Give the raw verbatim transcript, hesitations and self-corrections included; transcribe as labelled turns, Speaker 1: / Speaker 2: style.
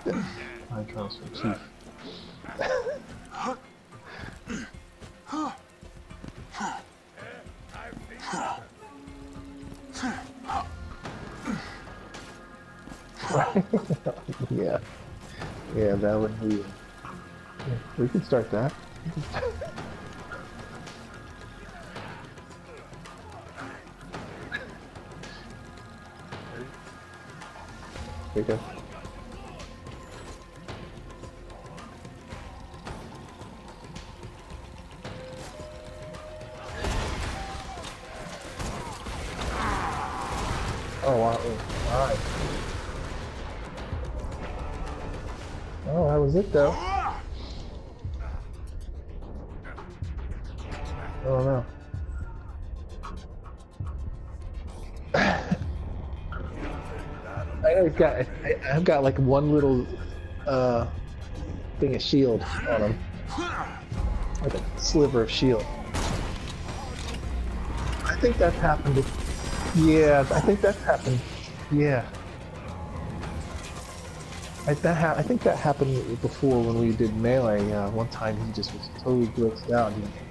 Speaker 1: I trust for chief. Yeah, yeah, that would be. Yeah, we could start that. There you go. Oh wow! All right. Oh, that was it though. Oh no. I know he's got. I, I've got like one little uh, thing of shield on him, like a sliver of shield. I think that's happened. Yeah, I think that's happened. Yeah. I, that ha I think that happened before when we did melee. Uh, one time he just was totally glitched out. He